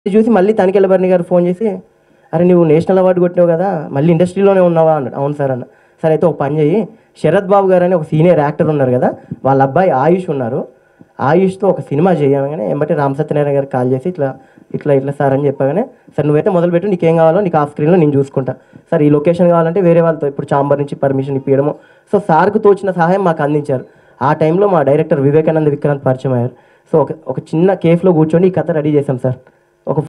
ఇది చూసి మళ్ళీ తనికెళ్ళ భరణి గారు ఫోన్ చేసి, "అరే నువ్వు నేషనల్ అవార్డు కొట్టినావు కదా, మళ్ళీ ఇండస్ట్రీలోనే ఉన్నావా" అన్నాడు. "అవును సార్" అన్న. "సరే అయితే ఒక పని చెయ్యి, శరత్ బాబు గారు అని ఒక సీనియర్ యాక్టర్ ఉన్నారు కదా, వాళ్ళ అబ్బాయి ఆయుష్ ఉన్నారు, ఆయుష్తో ఒక సినిమా చేయగానే ఎంబటే రామ్ సత్యనారాయణ గారికి కాల్ చేసి ఇట్లా ఇట్లా ఇట్లా సార్ అని చెప్పగానే, "సార్ నువ్వైతే మొదలుపెట్టు, నీకేం కావాలో నీకు ఆఫ్ స్క్రీన్లో నేను చూసుకుంటా. సార్ ఈ లొకేషన్ కావాలంటే వేరే వాళ్ళతో ఇప్పుడు చాంబర్ నుంచి పర్మిషన్ ఇప్పించడము." సో సార్కు తోచిన సహాయం మాకు అందించారు. ఆ టైంలో మా డైరెక్టర్ వివేకానంద విక్రాంత్ పరిచయం అయ్యారు. సో ఒక ఒక చిన్న కేఫ్లో కూర్చొని ఈ కథ రెడీ చేశాం సార్.